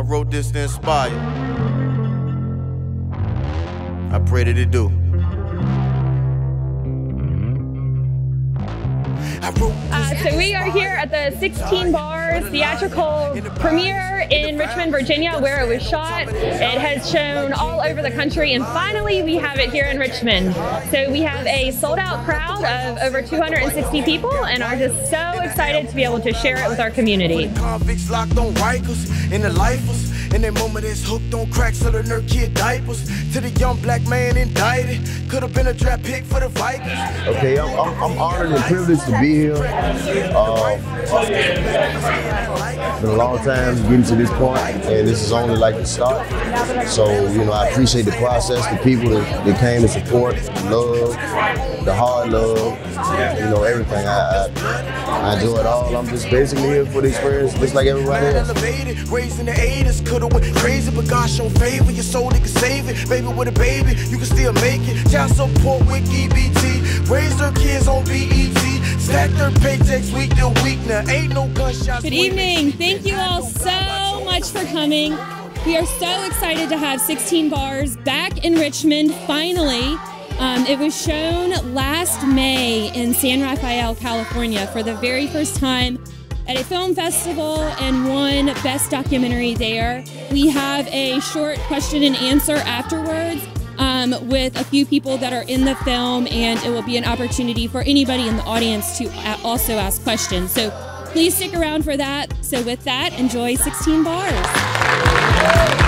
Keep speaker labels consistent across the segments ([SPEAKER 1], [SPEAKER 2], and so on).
[SPEAKER 1] wrote this to inspire. I pray that it do.
[SPEAKER 2] So we are here at the 16 Bars theatrical premiere in Richmond, Virginia, where it was shot. It has shown all over the country, and finally we have it here in Richmond. So we have a sold-out crowd of over 260 people and are just so excited to be able to share it with our community.
[SPEAKER 1] Convicts locked on Rikers in the lifers. In that moment it's hooked on crack, so the nerd kid diapers. To the young black man indicted, could have been a draft pick for the Vikings.
[SPEAKER 3] Okay, I'm honored and privileged to be here. It's been a long time getting to this point, and this is only like the start. So, you know, I appreciate the process, the people that came to support, the love, the hard love, you know, everything. I enjoy it all. I'm just basically here for the experience, just like everybody else.
[SPEAKER 1] Raised in the 80s, could've went crazy, but God showed favor. Your soul, they can save it. Baby with a baby, you can still make it. Child support with EBT. Raised their kids on BET. Stack their paychecks week to week. Now ain't no gunshots.
[SPEAKER 2] Good evening. Thank you all so much for coming. We are so excited to have 16 Bars back in Richmond, finally. It was shown last May in San Rafael, California for the very first time at a film festival and won Best Documentary there. We have a short question and answer afterwards with a few people that are in the film, and it will be an opportunity for anybody in the audience to also ask questions. So please stick around for that. So with that, enjoy 16 Bars.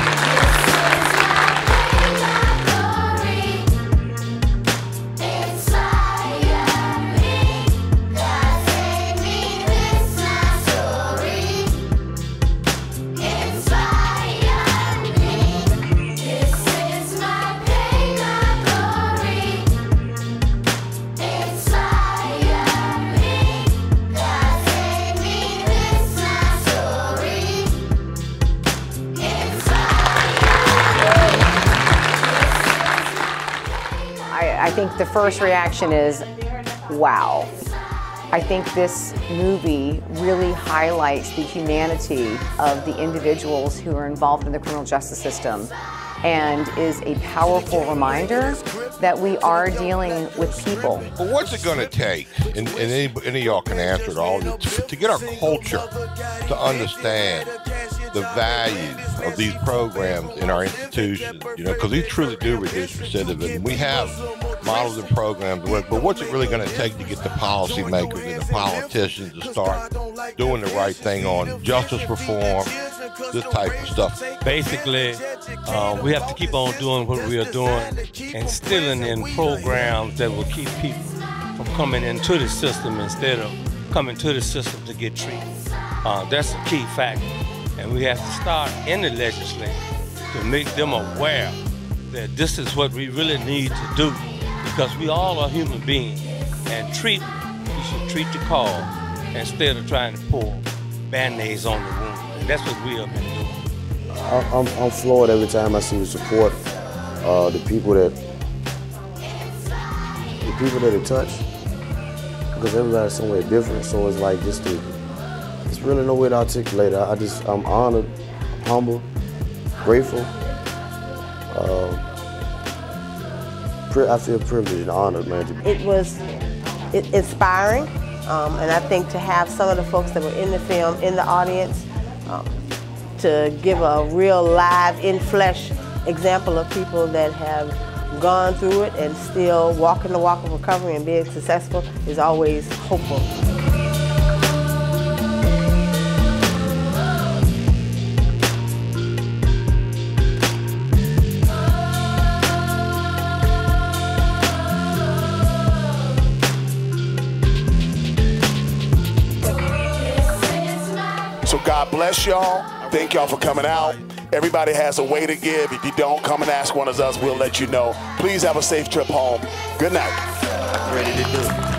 [SPEAKER 4] I think the first reaction is, wow. I think this movie really highlights the humanity of the individuals who are involved in the criminal justice system and is a powerful reminder that we are dealing with people.
[SPEAKER 5] But what's it going to take, and any of y'all can answer it all, to get our culture to understand the value of these programs in our institutions, you know, because these truly do reduce recidivism. We have models and programs, but what's it really going to take to get the policymakers and the politicians to start doing the right thing on justice reform, this type of stuff?
[SPEAKER 6] Basically, we have to keep on doing what we are doing, instilling in programs that will keep people from coming into the system instead of coming to the system to get treated. That's a key factor. And we have to start in the legislature to make them aware that this is what we really need to do, because we all are human beings, and we should treat the cause instead of trying to pour Band-Aids on the wound. And that's what we have been doing.
[SPEAKER 3] I'm floored every time I see the support, the people that it touch, because everybody's somewhere different. So it's like it's really no way to articulate it. I'm honored, humble, grateful. I feel privileged and honored, man.
[SPEAKER 7] It was inspiring, and I think to have some of the folks that were in the film in the audience to give a real live, in-flesh example of people that have gone through it and still walking the walk of recovery and being successful is always hopeful.
[SPEAKER 8] So God bless y'all. Thank y'all for coming out. Everybody has a way to give. If you don't, come and ask one of us. We'll let you know. Please have a safe trip home. Good night.
[SPEAKER 1] Ready to do it.